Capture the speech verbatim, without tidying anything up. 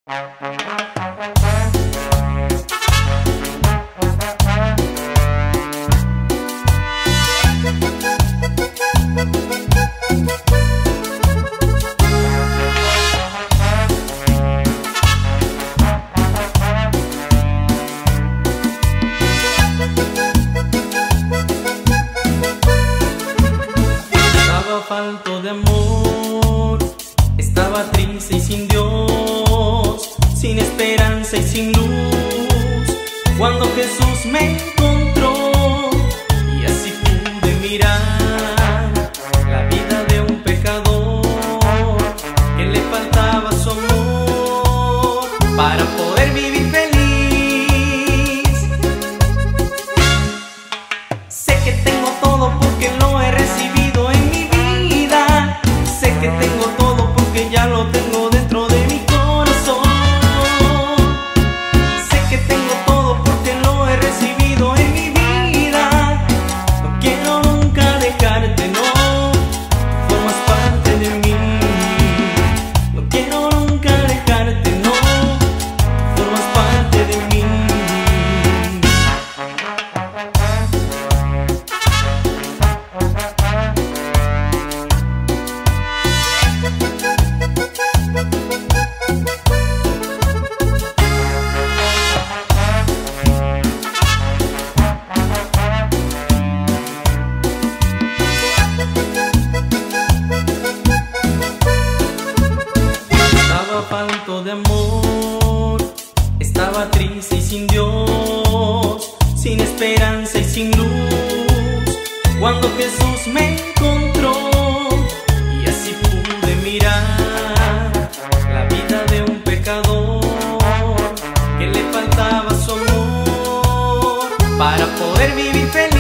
Estaba falto de amor, estaba triste y sin Dios, sin esperanza y sin luz, cuando Jesús me encontró y así pude mirar la vida de un pecador que le faltaba su amor para poder vivir feliz. Sé que tengo todo porque lo he recibido en mi vida, sé que tengo todo porque ya lo tengo dentro de mi corazón. Sé que tengo todo porque lo he recibido en mi vida. No quiero nunca dejarte, no, formas parte de mí. No quiero nunca dejarte, no, formas parte de mí. Estaba falto de amor, estaba triste y sin Dios, sin esperanza y sin luz, cuando Jesús me encontró y así pude mirar la vida de un pecador que le faltaba su amor para poder vivir feliz.